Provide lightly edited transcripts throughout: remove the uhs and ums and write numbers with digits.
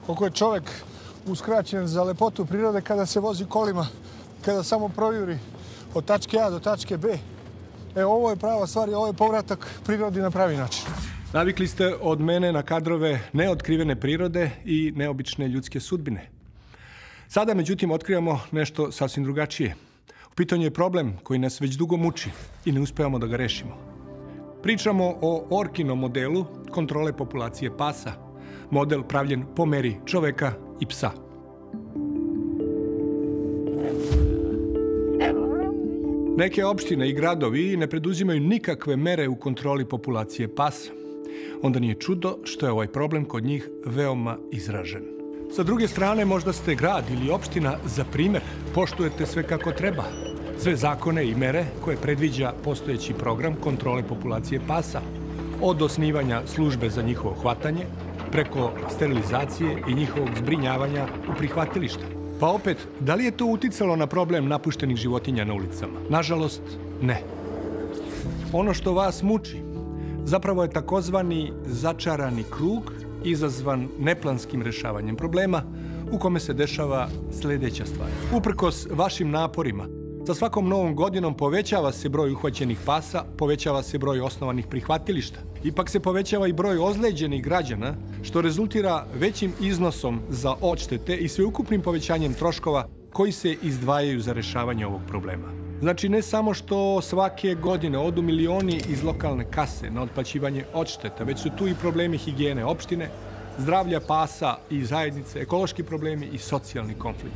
koliko je čovek uskraćen za lepotu prirode kada se vozi kolima, kada samo projuri od tačke A do tačke B. Ovo je prava stvar i ovo je povratak prirodi na pravi način. Navikli ste od mene na kadrove neotkrivene prirode i neobične ljudske sudbine. Sada, međutim, otkrivamo nešto sasvim drugačije. U pitanju je problem koji nas već dugo muči i ne uspevamo da ga rešimo. Pričamo o Orkinom modelu kontrole populacije pasa. Model pravljen po meri čoveka i psa. Neke opštine i gradovi ne preduzimaju nikakve mere u kontroli populacije pasa. Onda nije čudo što je ovaj problem kod njih veoma izražen. Sa druge strane, možda ste grad ili opština za primer, poštujete sve kako treba. Sve zakone i mere koje predviđa postojeći program kontrole populacije pasa. Od osnivanja službe za njihovo hvatanje, preko sterilizacije i njihovog zbrinjavanja u prihvatilišta. Pa opet, da li je to uticalo na problem napuštenih životinja na ulicama? Nažalost, ne. Ono što vas muči zapravo je takozvani začarani krug izazvan neplanskim rešavanjem problema u kome se dešava sledeća stvar. Uprkos vašim naporima, sa svakom novom godinom povećava se broj uhvaćenih pasa, povećava se broj osnovanih prihvatilišta. Ipak se povećava i broj ozleđenih građana, što rezultira većim iznosom za odštete i sveukupnim povećanjem troškova koji se izdvajaju za rešavanje ovog problema. Znači, ne samo što svake godine odu milioni iz lokalne kase na otplaćivanje odšteta, već su tu i problemi higijene opštine, zdravlja pasa i zajednice, ekološki problemi i socijalni konflikti.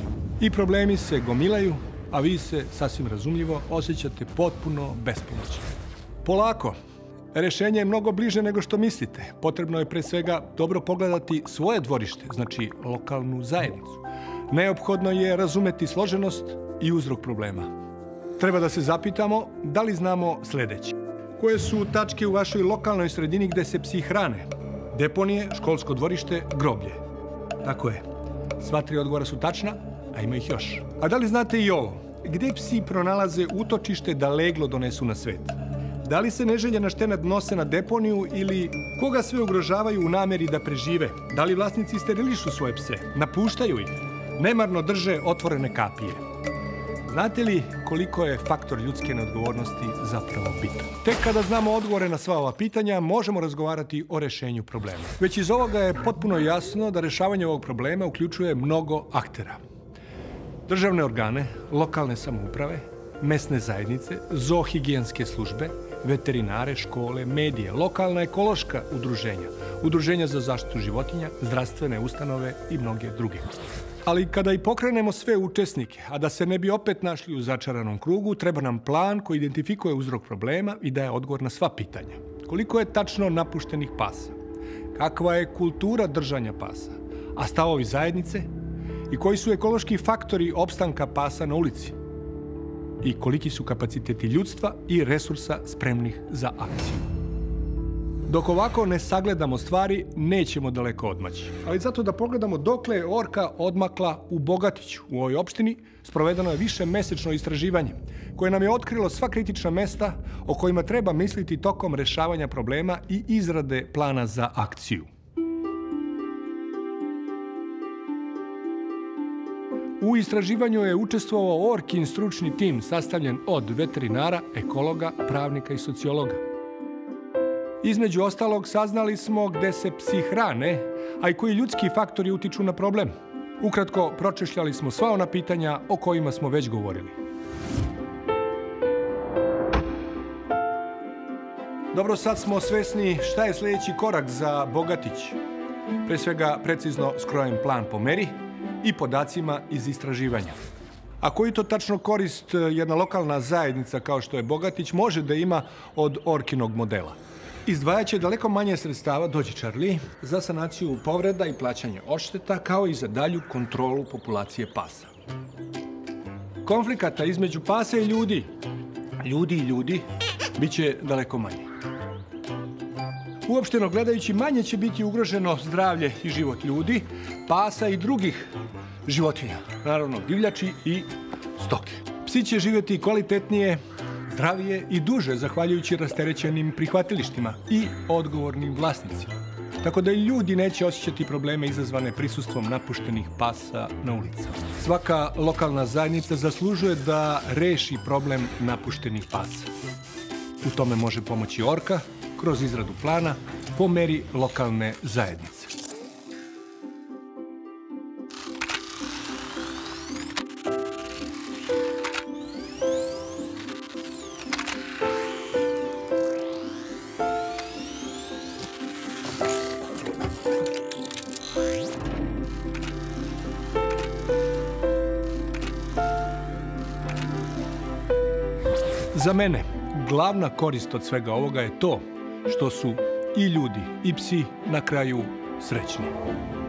I problemi se gomilaju, a vi se, sasvim razumljivo, osjećate potpuno bespomoćni. Polako, rešenje je mnogo bliže nego što mislite. Potrebno je pre svega dobro pogledati svoje dvorište, znači lokalnu zajednicu. Neophodno je razumeti složenost i uzrok problema. Treba da se zapitamo da li znamo sledeće. Koje su tačke u vašoj lokalnoj sredini gde se psi hrane? Deponije, školsko dvorište, groblje. Tako je. Sva tri odgovora su tačna, a ima ih još. A da li znate i ovo? Gde psi pronalaze utočište da leglo donesu na svet? Da li se neželjena štenad nose na deponiju ili koga sve ugrožavaju u nameri da prežive? Da li vlasnici sterilišu svoje pse? Napuštaju ih? Nemarno drže otvorene kapije? Znate li koliko je faktor ljudske neodgovornosti zapravo bitan? Tek kada znamo odgovore na sva ova pitanja, možemo razgovarati o rešenju problema. Već iz ovoga je potpuno jasno da rešavanje ovog problema uključuje mnogo aktera. Državne organe, lokalne samouprave, mesne zajednice, zoohigijenske službe, veterinare, škole, medije, lokalna ekološka udruženja, udruženja za zaštitu životinja, zdravstvene ustanove i mnoge druge. Ali kada i pokrenemo sve učesnike, a da se ne bi opet našli u začaranom krugu, treba nam plan koji identifikuje uzrok problema i daje odgovor na sva pitanja. Koliko je tačno napuštenih pasa? Kakva je kultura držanja pasa? A stavovi zajednice? I koji su ekološki faktori opstanka pasa na ulici? I koliki su kapaciteti ljudstva i resursa spremnih za akciju? Dok ovako ne sagledamo stvari, nećemo daleko odmaći. Ali zato da pogledamo dokle je orka odmakla u Bogatiću. U ovoj opštini sprovedeno je višemesečno istraživanje koje nam je otkrilo sva kritična mesta o kojima treba misliti tokom rešavanja problema i izrade plana za akciju. U istraživanju je učestvovao Orkin stručni tim sastavljen od veterinara, ekologa, pravnika i sociologa. Između ostalog, saznali smo gde se psi hrane, a i koji ljudski faktori utiču na problem. Ukratko, pročešljali smo sva ona pitanja o kojima smo već govorili. Dobro, sad smo svesni šta je sledeći korak za Bogatić. Pre svega, precizno skrojen plan po meri i podacima iz istraživanja. A koji to tačno korist jedna lokalna zajednica kao što je Bogatić može da ima od Orkinog modela? Izdvajaće daleko manje sredstava, dođe Charlie, za sanaciju povreda i plaćanje odšteta, kao i za dalju kontrolu populacije pasa. Konflikata između pasa i ljudi, bit će daleko manje. Uopšteno gledajući, manje će biti ugroženo zdravlje i život ljudi, pasa i drugih životinja, naravno divljači i stoke. Psi će živjeti kvalitetnije, zdravije i duže, zahvaljujući rasterećenim prihvatilištima i odgovornim vlasnicima. tako da i ljudi neće osjećati probleme izazvane prisustvom napuštenih pasa na ulicama. Svaka lokalna zajednica zaslužuje da reši problem napuštenih pasa. U tome može pomoći Orka kroz izradu plana po meri lokalne zajednice. Za mene, glavna korist od svega ovoga je to što su i ljudi i psi na kraju srećni.